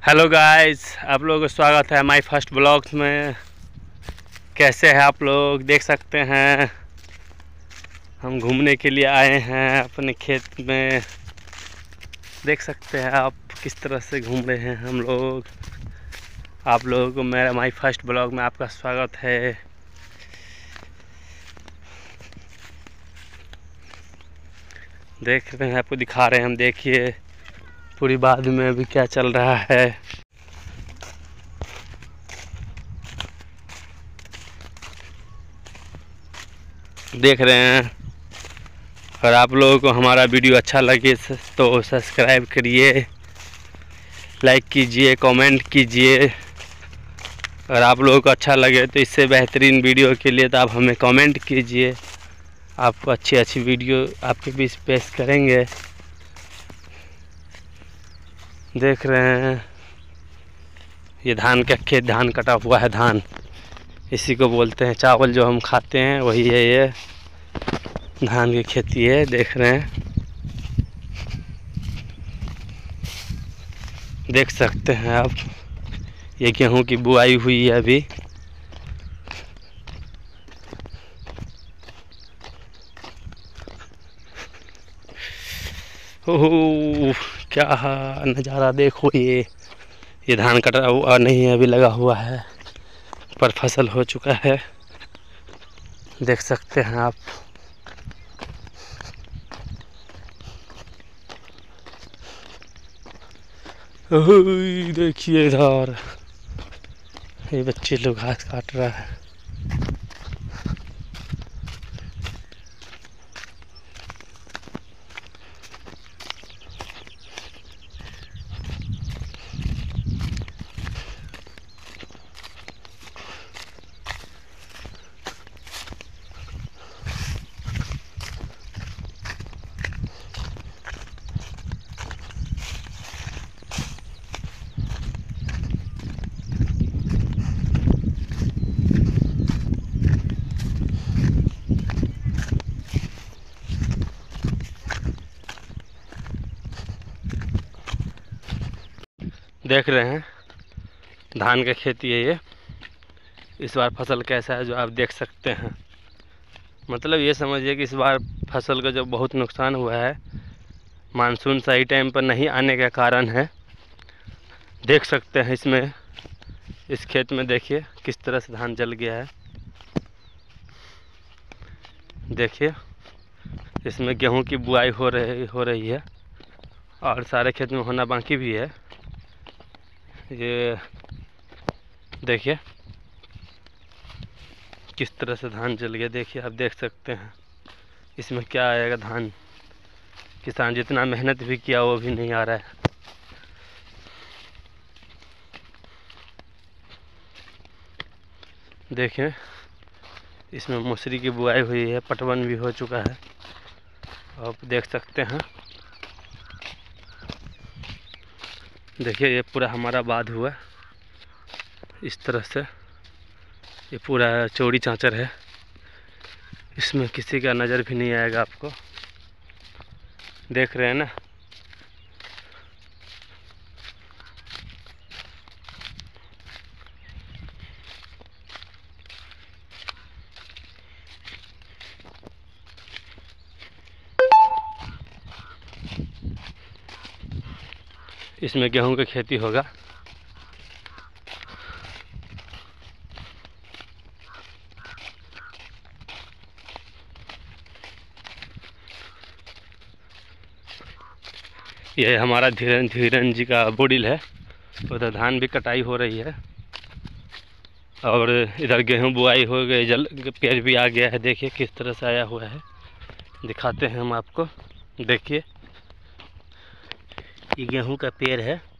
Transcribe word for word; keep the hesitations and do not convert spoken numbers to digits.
Hello guys, आप लोगों का स्वागत है माय फर्स्ट ब्लॉग्स में। कैसे हैं आप लोग? देख सकते हैं हम घूमने के लिए आए हैं अपने खेत में। देख सकते हैं आप किस तरह से घूम रहे हैं हम लोग। आप लोगों को मेरा माय फर्स्ट ब्लॉग में आपका स्वागत है। देख रहे हैं, आपको दिखा रहे हैं हम। देखिए पूरी बाद में अभी क्या चल रहा है। देख रहे हैं। और आप लोगों को हमारा वीडियो अच्छा लगे तो सब्सक्राइब करिए, लाइक कीजिए, कमेंट कीजिए। अगर आप लोगों को अच्छा लगे तो इससे बेहतरीन वीडियो के लिए तो आप हमें कमेंट कीजिए। आपको अच्छी अच्छी वीडियो आपके बीच पेश करेंगे। देख रहे हैं ये धान का खेत, धान कटा हुआ है। धान इसी को बोलते हैं चावल, जो हम खाते हैं वही है। ये धान की खेती है। देख रहे हैं, देख सकते हैं आप। ये गेहूं की बुआई हुई है अभी। ओह, क्या नज़ारा देखो। ये ये धान कटा हुआ नहीं है, अभी लगा हुआ है, पर फसल हो चुका है। देख सकते हैं आप। देखिए इधर ये बच्चे लोग घास काट रहा है। देख रहे हैं धान का खेती है ये। इस बार फसल कैसा है जो आप देख सकते हैं। मतलब ये समझिए कि इस बार फसल का जो बहुत नुकसान हुआ है, मानसून सही टाइम पर नहीं आने का कारण है। देख सकते हैं इसमें, इस खेत में देखिए किस तरह से धान जल गया है। देखिए इसमें गेहूं की बुआई हो रही हो रही है और सारे खेत में होना बाकी भी है। ये देखिए किस तरह से धान जल गया। देखिए आप देख सकते हैं इसमें क्या आएगा धान। किसान जितना मेहनत भी किया वो भी नहीं आ रहा है। देखिए इसमें मसूरी की बुआई हुई है, पटवन भी हो चुका है। आप देख सकते हैं। देखिए ये पूरा हमारा बाध हुआ इस तरह से। ये पूरा चौड़ी चांचर है, इसमें किसी का नज़र भी नहीं आएगा आपको। देख रहे हैं ना। इसमें गेहूं की खेती होगा। ये हमारा धीरन धीरन जी का बोडिल है। उधर धान भी कटाई हो रही है और इधर गेहूं बुआई हो गई। जल पेड़ भी आ गया है। देखिए किस तरह से आया हुआ है, दिखाते हैं हम आपको। देखिए ये गेहूं का पेड़ है।